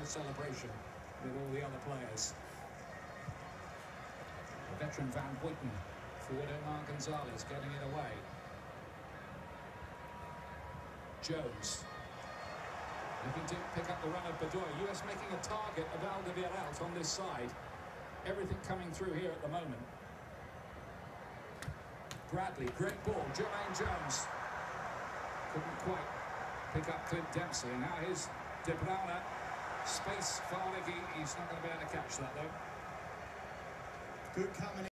celebration with all the other players. The veteran Van Witten, forward Omar Gonzalez getting it away. Jones looking to pick up the run of Bedoya. US making a target of Alderweireld on this side. Everything coming through here at the moment. Bradley, great ball. Jermaine Jones couldn't quite pick up Clint Dempsey. And now here's De Bruyne. Space for Origi. He's not going to be able to catch that though. Good combination.